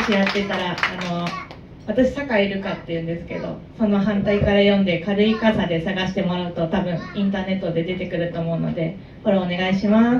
しやってたら私酒井瑠香っていうんですけど、その反対から読んで軽い傘で探してもらうと多分インターネットで出てくると思うのでフォローお願いします。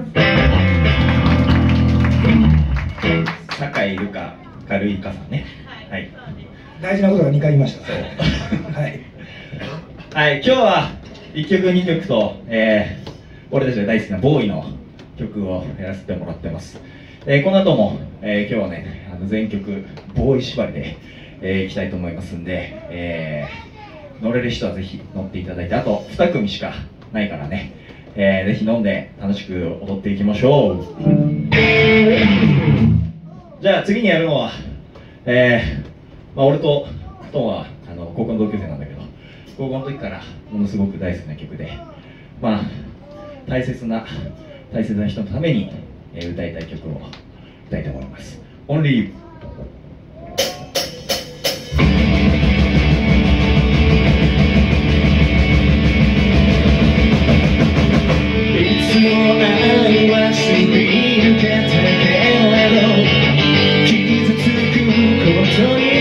酒井瑠香軽い傘ね。はい。 大事なことが2回言いました。はい。 はい、今日は1曲2曲と、俺たちが大好きなボーイの曲をやらせてもらってます。この後も、今日はね全曲ボーイ縛りで、いきたいと思いますんで、乗れる人はぜひ乗っていただいて、あと2組しかないからね、ぜひ飲んで楽しく踊っていきましょう。じゃあ次にやるのは、俺とトンは高校の同級生なんだけど、高校の時からものすごく大好きな曲で、大切な人のために、歌いたい曲を歌いたいと思います。Only You。いつも愛は過ぎ抜けたけど傷つくことに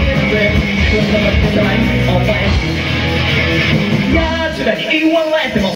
奴らに言われても